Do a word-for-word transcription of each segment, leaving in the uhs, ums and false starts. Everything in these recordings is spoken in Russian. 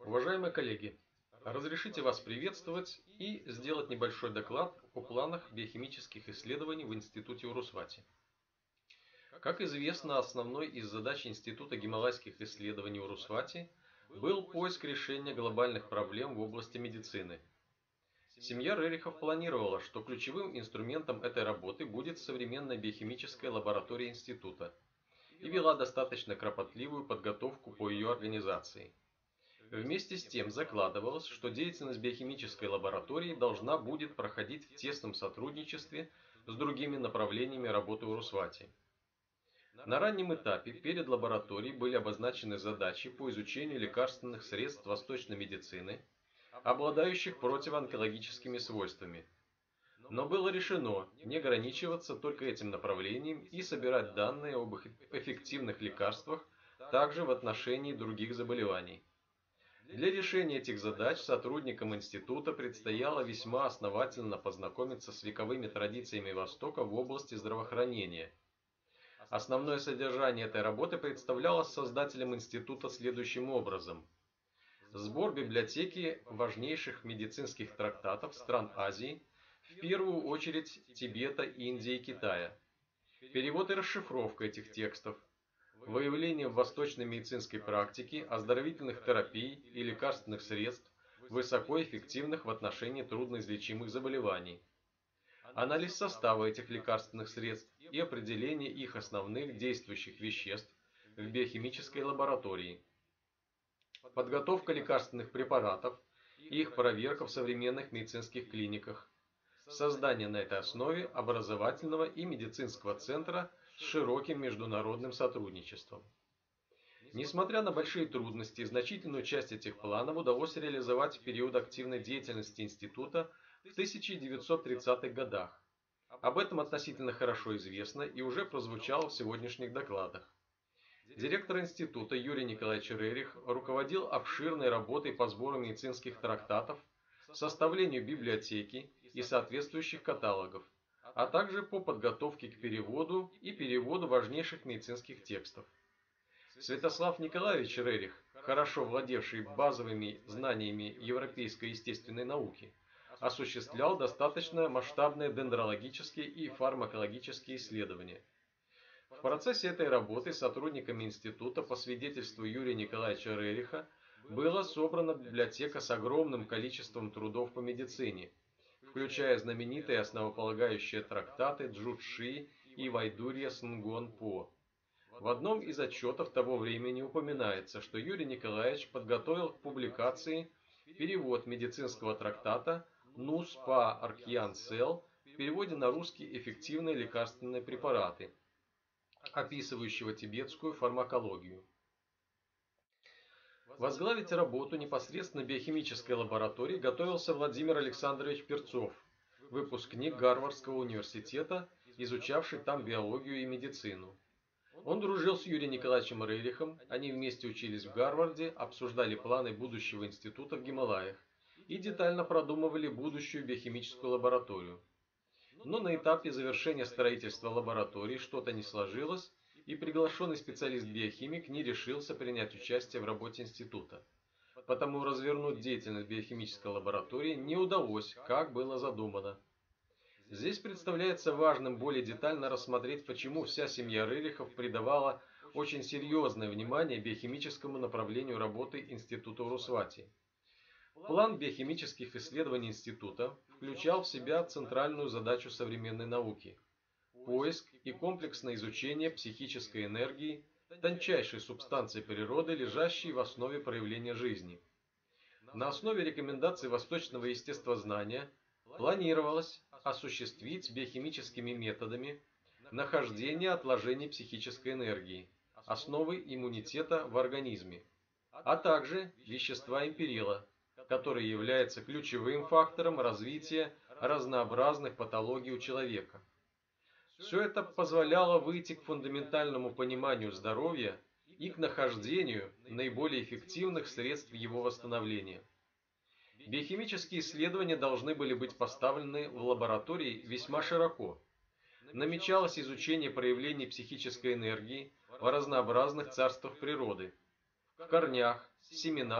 Уважаемые коллеги, разрешите вас приветствовать и сделать небольшой доклад о планах биохимических исследований в Институте Урусвати. Как известно, основной из задач Института гималайских исследований Урусвати был поиск решения глобальных проблем в области медицины. Семья Рерихов планировала, что ключевым инструментом этой работы будет современная биохимическая лаборатория Института, и вела достаточно кропотливую подготовку по ее организации. Вместе с тем закладывалось, что деятельность биохимической лаборатории должна будет проходить в тесном сотрудничестве с другими направлениями работы Урусвати. На раннем этапе перед лабораторией были обозначены задачи по изучению лекарственных средств восточной медицины, обладающих противоонкологическими свойствами. Но было решено не ограничиваться только этим направлением и собирать данные об эффективных лекарствах также в отношении других заболеваний. Для решения этих задач сотрудникам института предстояло весьма основательно познакомиться с вековыми традициями Востока в области здравоохранения. Основное содержание этой работы представлялось создателям института следующим образом. Сбор библиотеки важнейших медицинских трактатов стран Азии, в первую очередь Тибета, Индии и Китая. Перевод и расшифровка этих текстов. Выявление в восточной медицинской практике оздоровительных терапий и лекарственных средств, высокоэффективных в отношении трудноизлечимых заболеваний. Анализ состава этих лекарственных средств и определение их основных действующих веществ в биохимической лаборатории. Подготовка лекарственных препаратов и их проверка в современных медицинских клиниках. Создание на этой основе образовательного и медицинского центра с широким международным сотрудничеством. Несмотря на большие трудности, значительную часть этих планов удалось реализовать в период активной деятельности института в тысяча девятьсот тридцатых годах. Об этом относительно хорошо известно и уже прозвучало в сегодняшних докладах. Директор института Юрий Николаевич Рерих руководил обширной работой по сбору медицинских трактатов, составлению библиотеки и соответствующих каталогов, а также по подготовке к переводу и переводу важнейших медицинских текстов. Святослав Николаевич Рерих, хорошо владевший базовыми знаниями европейской естественной науки, осуществлял достаточно масштабные дендрологические и фармакологические исследования. В процессе этой работы сотрудниками института, по свидетельству Юрия Николаевича Рериха, была собрана библиотека с огромным количеством трудов по медицине, включая знаменитые основополагающие трактаты Джу-Ши и Вайдурья Снгон По. В одном из отчетов того времени упоминается, что Юрий Николаевич подготовил к публикации перевод медицинского трактата Нус Па Аркьян Сел в переводе на русский «Эффективные лекарственные препараты», описывающего тибетскую фармакологию. Возглавить работу непосредственно биохимической лаборатории готовился Владимир Александрович Перцов, выпускник Гарвардского университета, изучавший там биологию и медицину. Он дружил с Юрием Николаевичем Рерихом, они вместе учились в Гарварде, обсуждали планы будущего института в Гималаях и детально продумывали будущую биохимическую лабораторию. Но на этапе завершения строительства лаборатории что-то не сложилось, и приглашенный специалист-биохимик не решился принять участие в работе института. Потому развернуть деятельность биохимической лаборатории не удалось, как было задумано. Здесь представляется важным более детально рассмотреть, почему вся семья Рерихов придавала очень серьезное внимание биохимическому направлению работы Института Урусвати. План биохимических исследований института включал в себя центральную задачу современной науки – поиск и комплексное изучение психической энергии, тончайшей субстанции природы, лежащей в основе проявления жизни. На основе рекомендаций восточного естествознания планировалось осуществить биохимическими методами нахождение отложений психической энергии, основы иммунитета в организме, а также вещества империла, который является ключевым фактором развития разнообразных патологий у человека. Все это позволяло выйти к фундаментальному пониманию здоровья и к нахождению наиболее эффективных средств его восстановления. Биохимические исследования должны были быть поставлены в лаборатории весьма широко. Намечалось изучение проявлений психической энергии в разнообразных царствах природы, в корнях, семенах,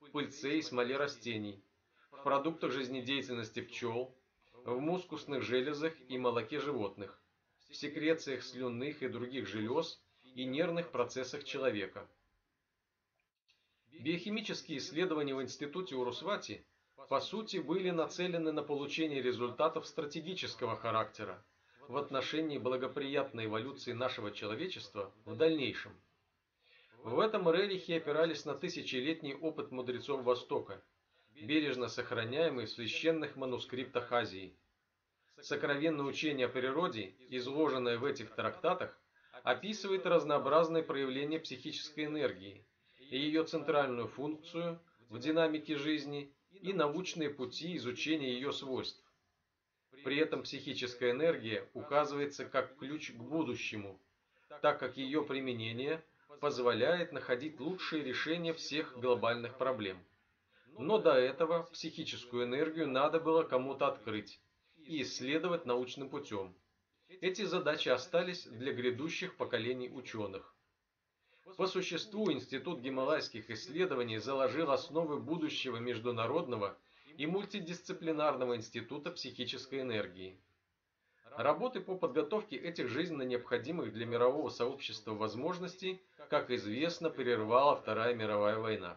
в пыльце и смоле растений, в продуктах жизнедеятельности пчел, в мускусных железах и молоке животных, в секрециях слюнных и других желез и нервных процессах человека. Биохимические исследования в институте Урусвати по сути были нацелены на получение результатов стратегического характера в отношении благоприятной эволюции нашего человечества в дальнейшем. В этом Рерихи опирались на тысячелетний опыт мудрецов Востока, бережно сохраняемый в священных манускриптах Азии. Сокровенное учение о природе, изложенное в этих трактатах, описывает разнообразные проявления психической энергии и ее центральную функцию в динамике жизни и научные пути изучения ее свойств. При этом психическая энергия указывается как ключ к будущему, так как ее применение позволяет находить лучшие решения всех глобальных проблем. Но до этого психическую энергию надо было кому-то открыть и исследовать научным путем. Эти задачи остались для грядущих поколений ученых. По существу Институт гималайских исследований заложил основы будущего международного и мультидисциплинарного института психической энергии. Работы по подготовке этих жизненно необходимых для мирового сообщества возможностей, как известно, прервала Вторая мировая война.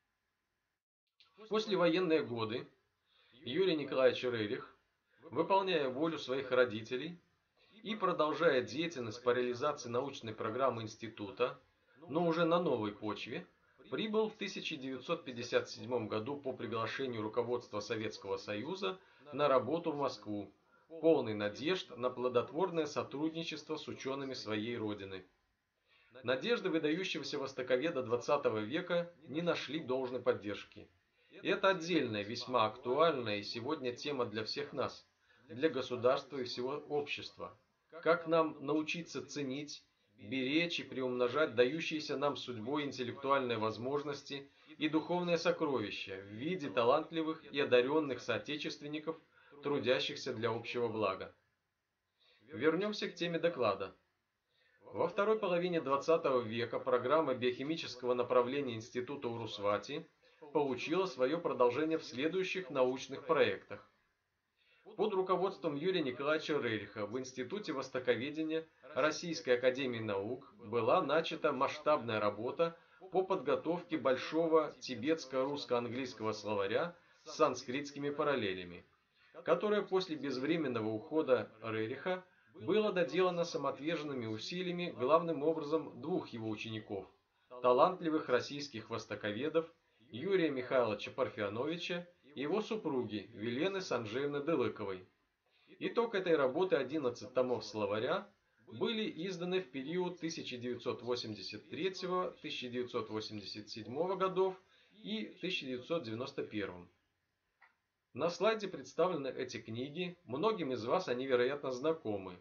В послевоенные годы Юрий Николаевич Рерих, выполняя волю своих родителей и продолжая деятельность по реализации научной программы института, но уже на новой почве, прибыл в тысяча девятьсот пятьдесят седьмом году по приглашению руководства Советского Союза на работу в Москву, полный надежд на плодотворное сотрудничество с учеными своей родины. Надежды выдающегося востоковеда двадцатого века не нашли должной поддержки. И это отдельная, весьма актуальная и сегодня тема для всех нас, для государства и всего общества. Как нам научиться ценить, беречь и приумножать дающиеся нам судьбой интеллектуальные возможности и духовные сокровища в виде талантливых и одаренных соотечественников, трудящихся для общего блага. Вернемся к теме доклада. Во второй половине двадцатого века программа биохимического направления Института Урусвати получила свое продолжение в следующих научных проектах. Под руководством Юрия Николаевича Рериха в Институте Востоковедения Российской академии наук была начата масштабная работа по подготовке большого тибетско-русско-английского словаря с санскритскими параллелями, которое после безвременного ухода Рериха было доделано самоотверженными усилиями главным образом двух его учеников, талантливых российских востоковедов Юрия Михайловича Парфяновича и его супруги Велены Санжеевны Дылыковой. Итог этой работы, одиннадцать томов словаря, были изданы в период тысяча девятьсот восемьдесят третьего — тысяча девятьсот восемьдесят седьмого годов и тысяча девятьсот девяносто первого. На слайде представлены эти книги, многим из вас они, вероятно, знакомы.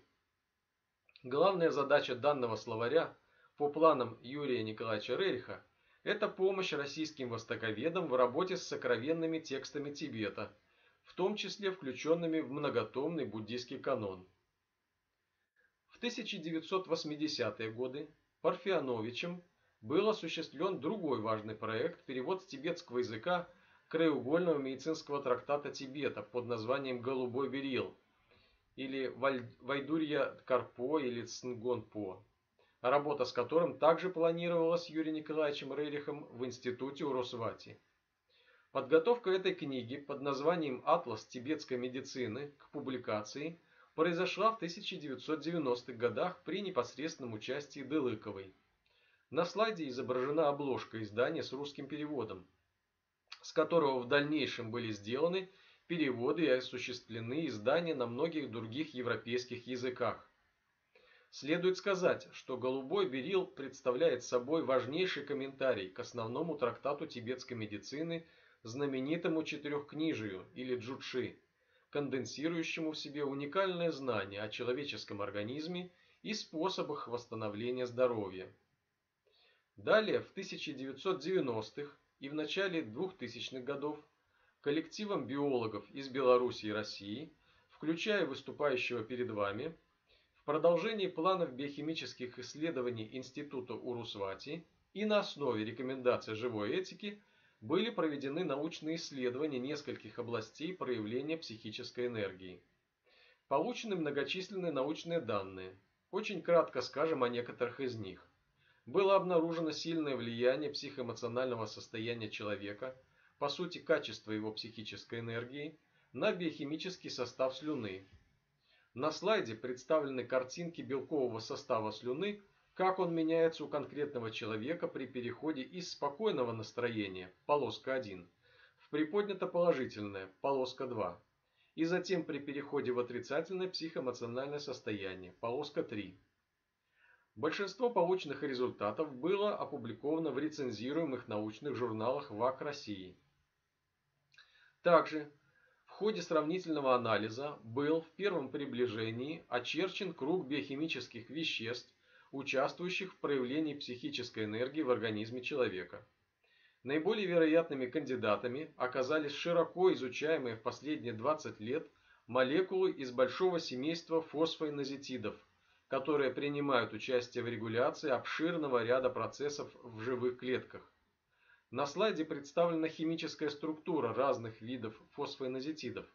Главная задача данного словаря по планам Юрия Николаевича Рериха – это помощь российским востоковедам в работе с сокровенными текстами Тибета, в том числе включенными в многотомный буддийский канон. В тысяча девятьсот восьмидесятые годы Парфяновичем был осуществлен другой важный проект – перевод с тибетского языка краеугольного медицинского трактата Тибета под названием «Голубой берил» или «Вайдурья Карпо» или «Цнгон-По», работа с которым также планировалась Юрием Николаевичем Рерихом в Институте Урусвати. Подготовка этой книги под названием «Атлас тибетской медицины» к публикации произошла в тысяча девятьсот девяностых годах при непосредственном участии Дылыковой. На слайде изображена обложка издания с русским переводом, с которого в дальнейшем были сделаны переводы и осуществлены издания на многих других европейских языках. Следует сказать, что «Голубой берил» представляет собой важнейший комментарий к основному трактату тибетской медицины, знаменитому четырехкнижию или джудши, конденсирующему в себе уникальное знание о человеческом организме и способах восстановления здоровья. Далее, в тысяча девятьсот девяностых и в начале двухтысячных годов коллективом биологов из Беларуси и России, включая выступающего перед вами, в продолжении планов биохимических исследований Института Урусвати и на основе рекомендаций живой этики были проведены научные исследования нескольких областей проявления психической энергии. Получены многочисленные научные данные. Очень кратко скажем о некоторых из них. Было обнаружено сильное влияние психоэмоционального состояния человека, по сути качества его психической энергии, на биохимический состав слюны. На слайде представлены картинки белкового состава слюны, как он меняется у конкретного человека при переходе из спокойного настроения, полоска один, в приподнято-положительное, полоска два, и затем при переходе в отрицательное психоэмоциональное состояние, полоска три. Большинство полученных результатов было опубликовано в рецензируемых научных журналах ВАК России. Также в ходе сравнительного анализа был в первом приближении очерчен круг биохимических веществ, участвующих в проявлении психической энергии в организме человека. Наиболее вероятными кандидатами оказались широко изучаемые в последние двадцать лет молекулы из большого семейства фосфоинозитидов, которые принимают участие в регуляции обширного ряда процессов в живых клетках. На слайде представлена химическая структура разных видов фосфоинозитидов.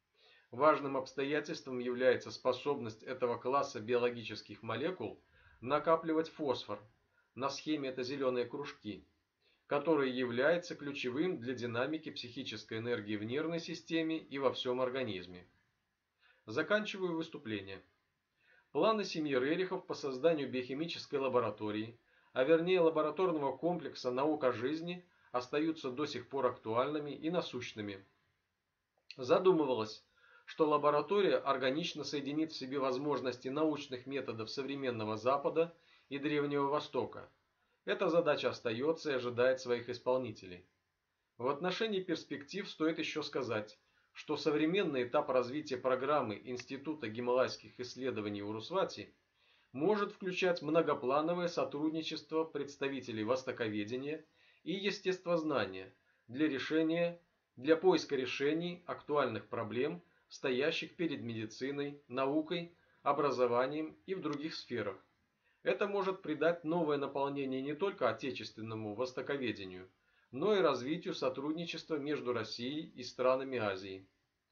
Важным обстоятельством является способность этого класса биологических молекул накапливать фосфор, на схеме это зеленые кружки, который является ключевым для динамики психической энергии в нервной системе и во всем организме. Заканчиваю выступление. Планы семьи Рерихов по созданию биохимической лаборатории, а вернее лабораторного комплекса «Наука жизни», остаются до сих пор актуальными и насущными. Задумывалось, что лаборатория органично соединит в себе возможности научных методов современного Запада и Древнего Востока. Эта задача остается и ожидает своих исполнителей. В отношении перспектив стоит еще сказать, что современный этап развития программы Института гималайских исследований Урусвати может включать многоплановое сотрудничество представителей востоковедения и естествознания для решения, для поиска решений актуальных проблем, стоящих перед медициной, наукой, образованием и в других сферах. Это может придать новое наполнение не только отечественному востоковедению, но и развитию сотрудничества между Россией и странами Азии.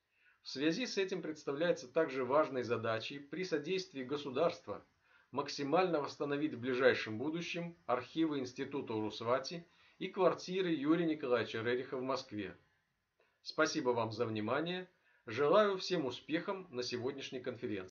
В связи с этим представляется также важной задачей при содействии государства максимально восстановить в ближайшем будущем архивы Института Урусвати и квартиры Юрия Николаевича Рериха в Москве. Спасибо вам за внимание. Желаю всем успехов на сегодняшней конференции.